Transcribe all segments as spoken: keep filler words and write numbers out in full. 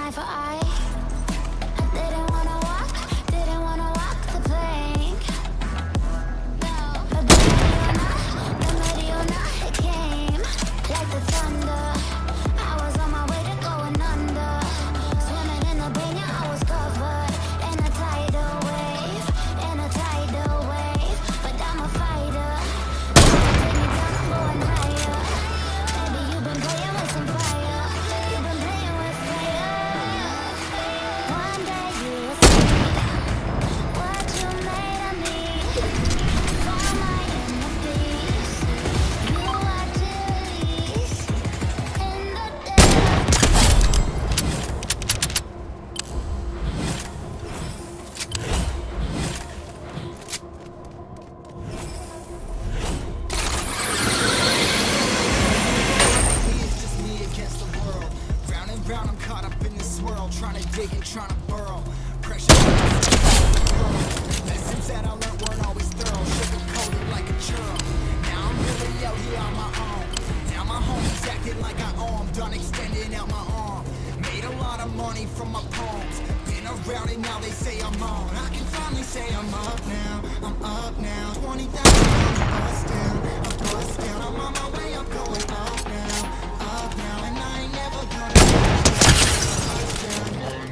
eye for eye. I didn't wanna walk, didn't wanna walk the plank. But baby, or not, the mighty or not, it came like the thunder. I was on my way to going under. Swimming in the pain, yeah, I was covered in a tidal wave, in a tidal wave. But I'm a fighter. Take me down, I'm going higher. Baby, you've been playing with some fire. You've been playing with fire. One day you will see what you made of me. For my inner peace, you are to release in the day. It's just me against the world. Round and round, I'm caught up in this swirl, trying to dig and trying to burrow. Pressure. Lessons that I learned weren't always thorough, sugar-coated like a churro. Now I'm really out here on my own. Now my homies acting like I owe 'em, done extending out my arm. Made a lot of money from my poems. Been around and now they say I'm on. I can finally say I'm up now. I'm up now. twenty thousand on the bus down. I bust down. I'm on my way. I'm going up now. Up now. And I ain't never gonna touch down.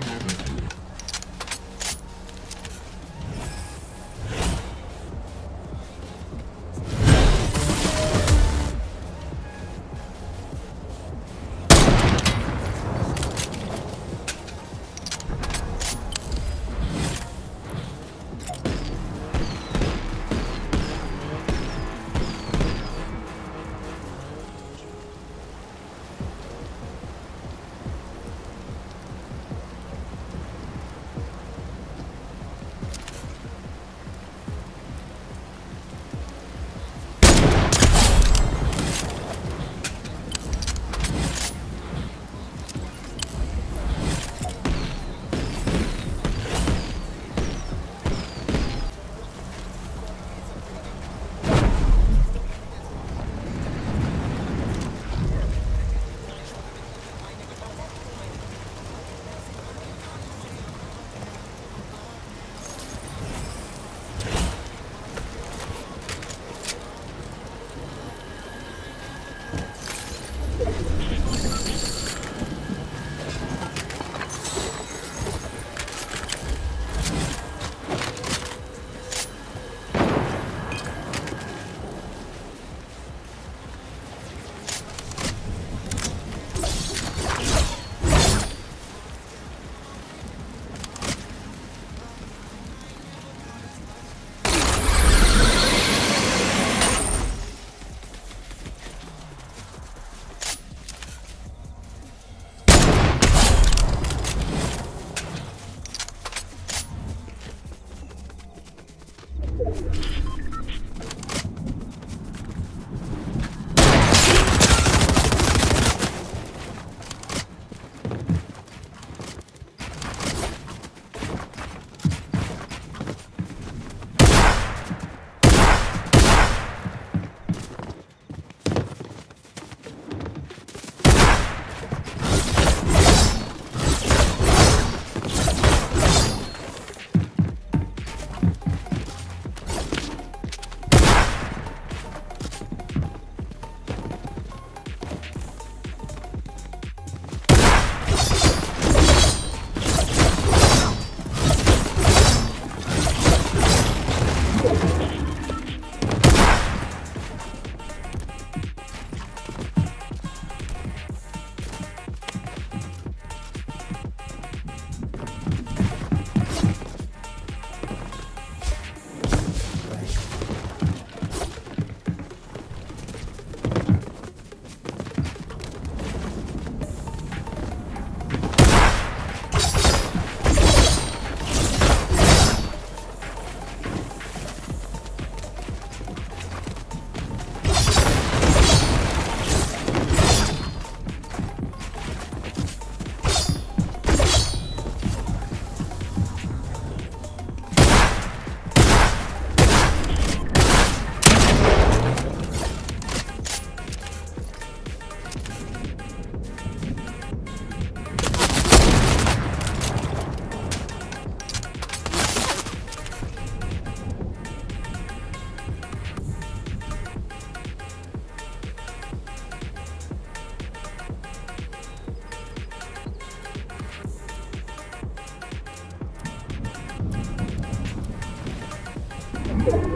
Thank you.